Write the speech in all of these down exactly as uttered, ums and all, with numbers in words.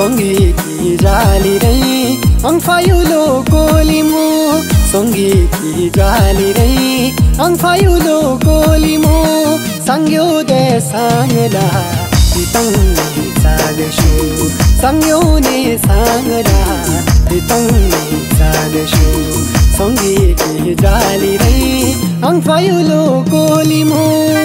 संगीकी जाली रै अंफायुलो कोलिमो संगीकी जाली रै अंफायुलो कोलिमो संग्यो दे सांगला तितंग चालशो संग्यो ने सांगला तितंग चालशो संगीकी जाली रै अंफायुलो कोलिमो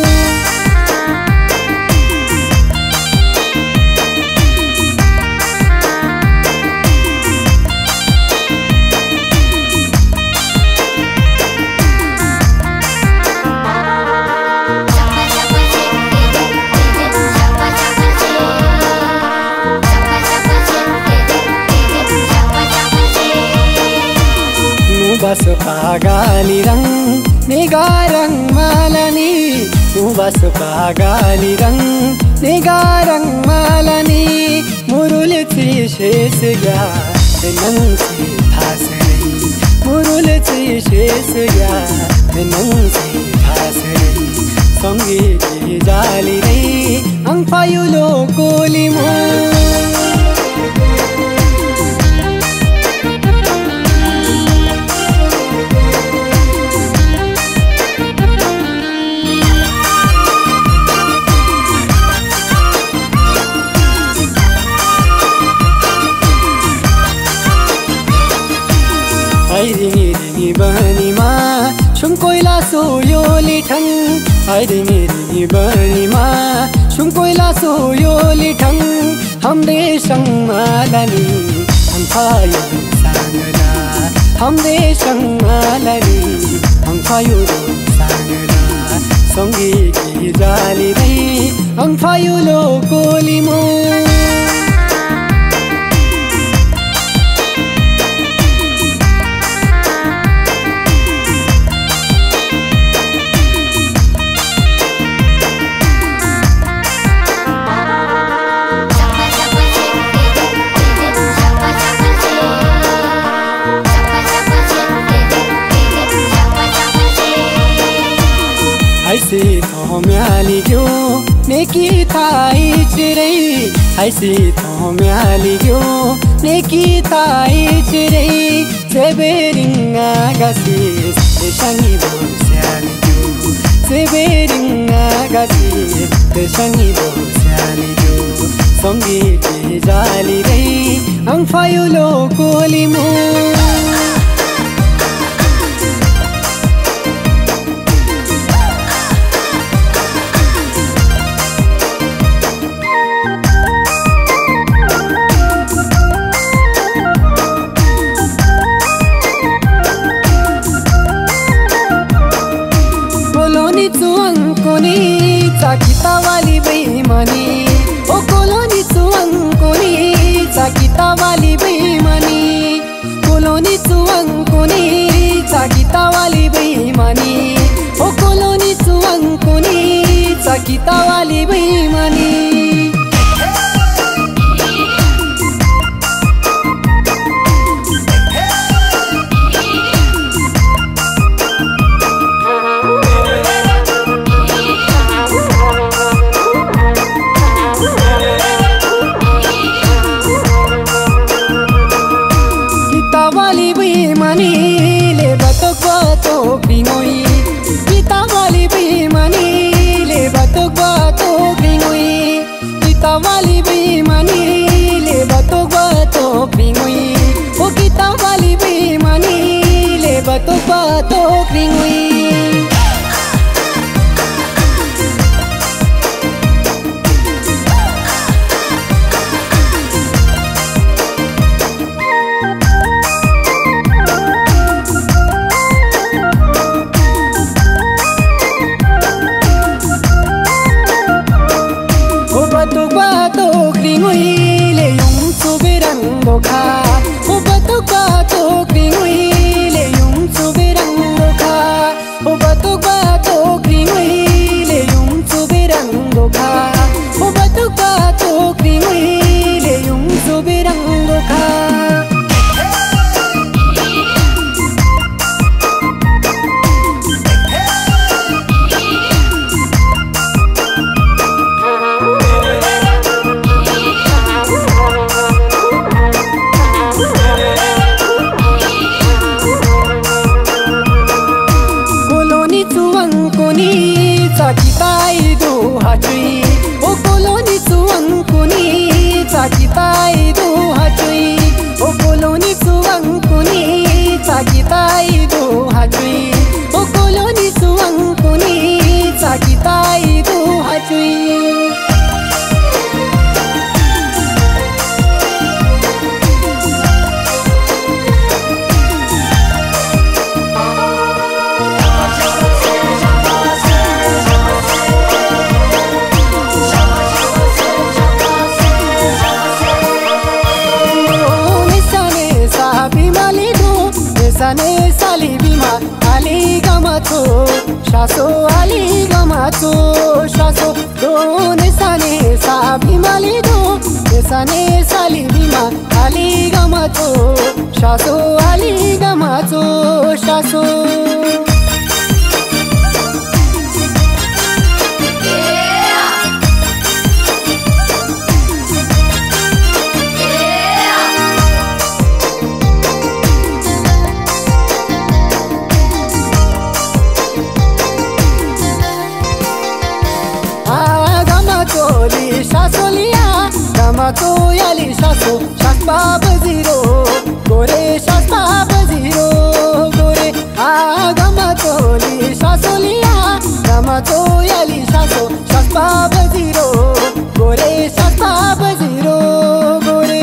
बस पागाली रंग निगारंग मालनी तू बस पागाली रंग निगारंग मालनी मुरुल ची शेष गया नंग से थास रही मुरुल ची शेष गया नंग से थास रही संगीकी जाली रही अंफायुलो कोलिमो रिङी रिङी बनीमा सुमकोइला सोयो लिठङ रिङी रिङी बनीमा सुमकोइला सोयो लिठङ हमरे संगमालनी अंफायो सांगला हमरे संगमालनी अंफायो सांगला संगीकी जाली रै अंफायुलो कोलिमो ऐसे तो म्याली गयो नेकी थाई चिरै ऐसे तो म्याली गयो नेकी थाई चिरै सेबेरिङा गासिस देशंगी बोस्याली गयो सेबेरिङा गासिस देशंगी बोस्याली गयो संगीकी जाली रै अंफायुलो कोलिमो Sakita wali beimani o koloni tuangkoni sakita wali beimani koloni tuangkoni sakita wali beimani o koloni tuangkoni sakita wali beimani batok batok ringui oh batok batok ringui le yung soberang dokha oh batok batok ringui le yung soberang dokha suangkuni sakitai du hacui o koloni suangkuni sakitai du hacui o koloni suangkuni sakitai du hacui o koloni suangkuni sakitai du hacui Sane sali bima ali gamato shaso ali gamato shaso do ne sane sabi mali do ne sane sali bima ali gamato shaso ali gamato shaso Gamato yali shaso shaspa baziro gore shaspa baziro gore ah gamato li shaso liya gamato yali shaso shaspa baziro gore shaspa baziro gore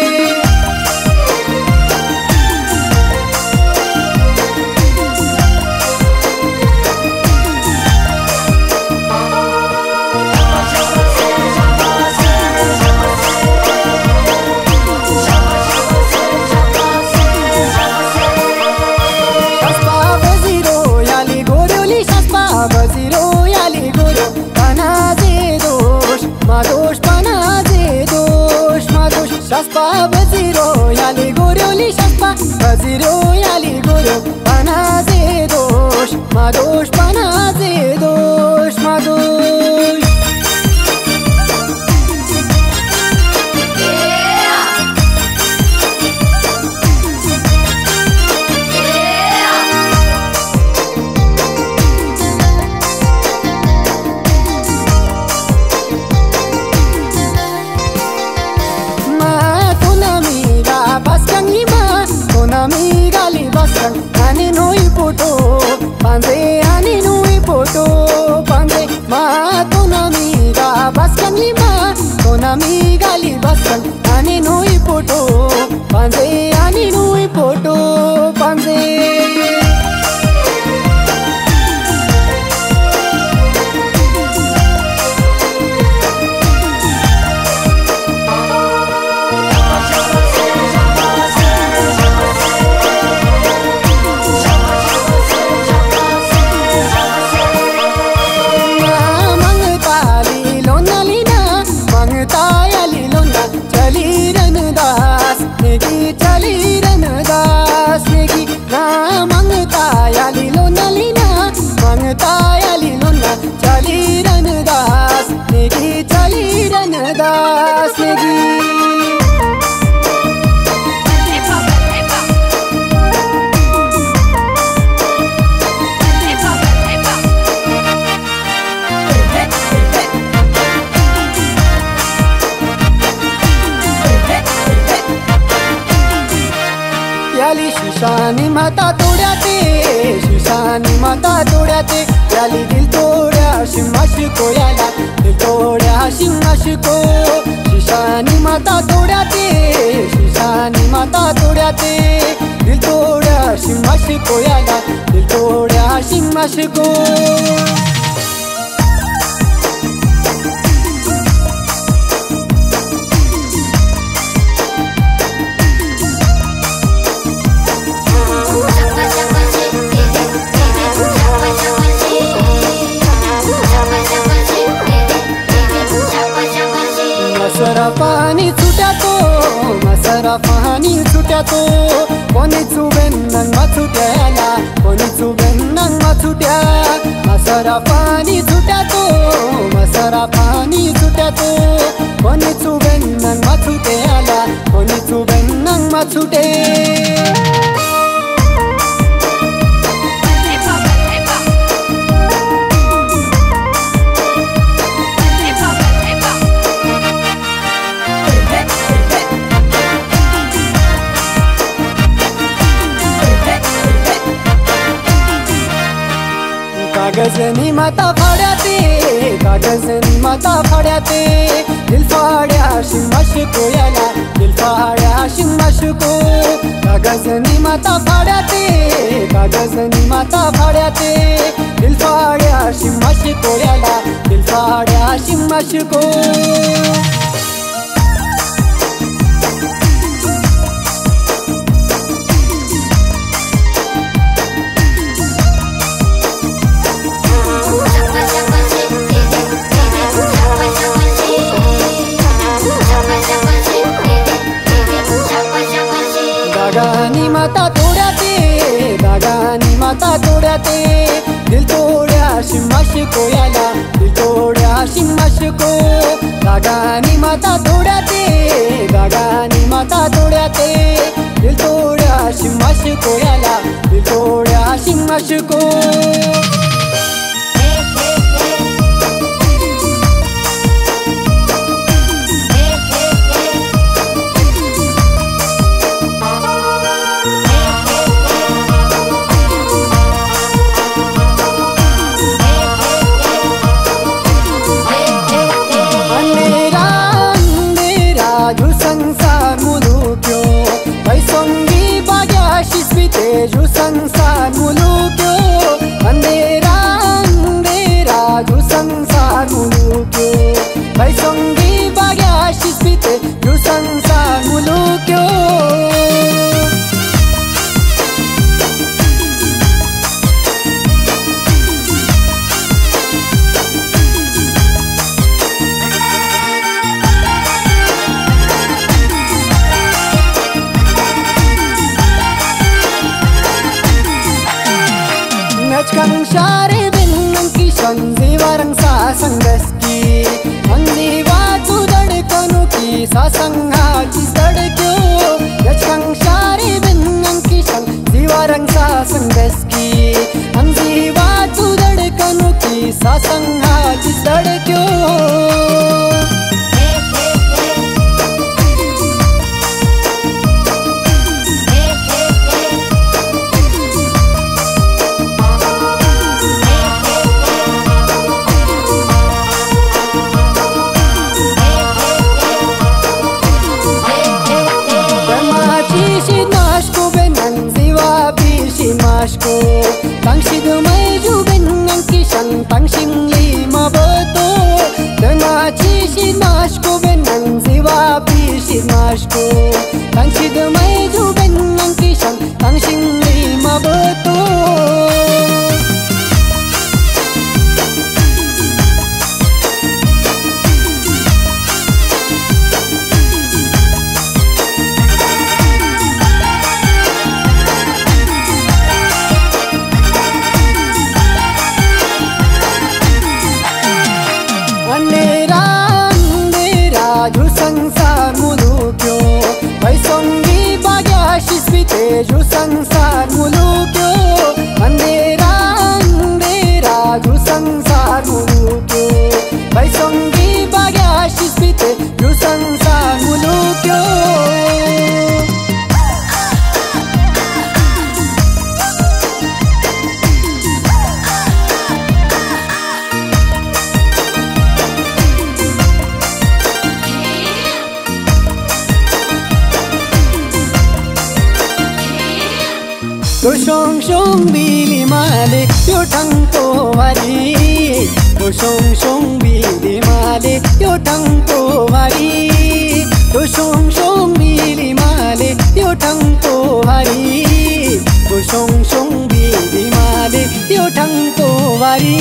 Baziro yali goro panaze dosh madosh panaze dosh madosh shaspa baziro yali goro li shaspa baziro yali goro panaze dosh madosh panaze dosh madosh Amiga li basang ani noi poto panze ani noi poto panze ma ton amiga basang li ma ton amiga li basang ani noi poto panze ani noi poto panze Shani mata todyate Shani mata todyate yali dil todya shimash ko yala dil todya shimash ko Shani mata todyate Shani mata todyate dil todya shimash ko yala dil todya shimash ko Masara pani छुट्या तो masara pani छुट्या तो कोणी चुबेन नंग छुट्याला कोणी चुबेन नंग छुट्या masara pani छुट्या तो masara pani छुट्या तो कोणी चुबेन नंग छुट्याला कोणी चुबेन नंग छुटे कागजनी माता फाड्या ते कागजनी माता फाड्या ते दिल फाड्या शिंगाशको याला दिल फाड्या शिंगाशको कागजनी माता फाड्या ते कागजनी माता फाड्या ते दिल फाड्या शिंगाशको याला दिल फाड्या शिंगाशको दागानी माता तोड्या ते दागानी माता तोड्या ते दिल तोड्या शिंगाशको याला दिल तोड्या शिंगाशको दागानी माता तोड्या ते दागानी माता तोड्या ते दिल तोड्या शिंगाशको याला दिल तोड्या शिंगाशको जो संसार मुलुक्यो अंधेरा अंधेरा जो संसार मुलुक्यो बैसंगी बाग्याशी स्पिते जो संसार मुलुक्यो Kang share binnang kishan ziwarang sasangski andiwa tu dadkanu ki sasanga ki sadkyo yach kang share binnang kishan ziwarang sasangski andiwa tu dadkanu ki sasanga ki sadkyo Mashko tangshid maju benang kishan tangshim lima beto dena chishi mashko benang ziwa pishi mashko tangshid maju benang kishan tangshim lima beto जो संसार मुलुक्यो बैसंगी बाग्याशी स्पिते जो संसार मुलुक्यो अंधेरा अंधेरा जो संसार मुलुक्यो बैसंगी बाग्याशी स्पिते जो संसार मुलुक्यो तो शोंग शोंग बिली माले यो टंको वाली तो शोंग शोंग बिली माले यो टंको वाली तो शोंग शोंग बिली माले यो टंको वाली तो शोंग शोंग बिली माले यो टंको वाली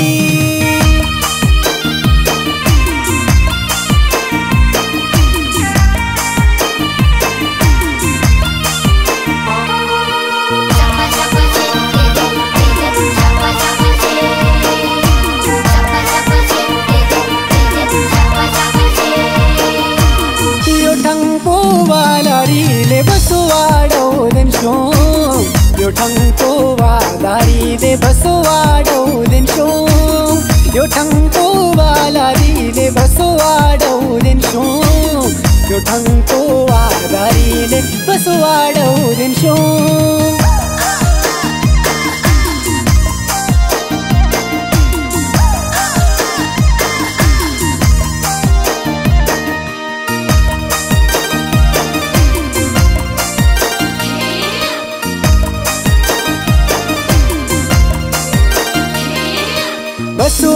Yo tangko walari de baswado den shom Yo tangko walari de baswado den shom Yo tangko walari de baswado den shom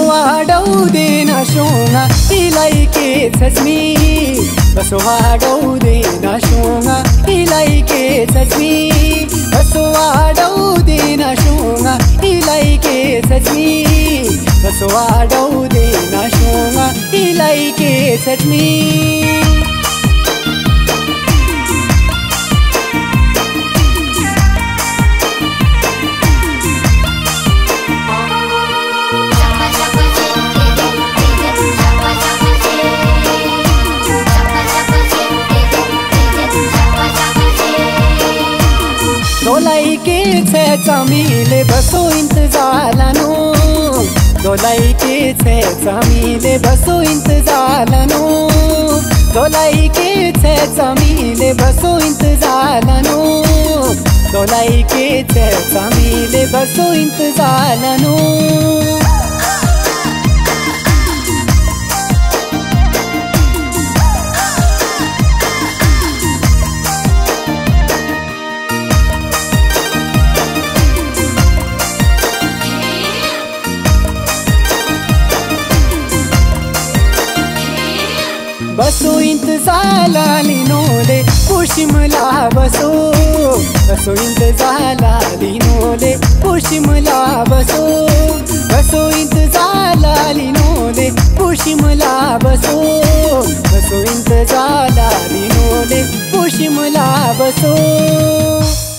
वाढौ दिन शोङा इलाई के छस्मी बसो वाढौ दिन शोङा इलाई के छस्मी बसो वाढौ दिन शोङा इलाई के छस्मी बसो वाढौ दिन शोङा इलाई के छस्मी दोलाई के छे चमीले बसो इंतजार लानो दोलाई के छे चमीले बसो इंतजार लानो दोलाई के छे चमीले बसो इंतजार लानो दोलाई के छे चमीले बसो इंतजार लानो बसो इंतजार लालिनोले पुशिमला बसो बसो इंतजार लालिनोले पुशिमला बसो बसो इंतजार लालिनोले पुशिमला बसो बसो इंतजार लालिनोले पुशिमला बसो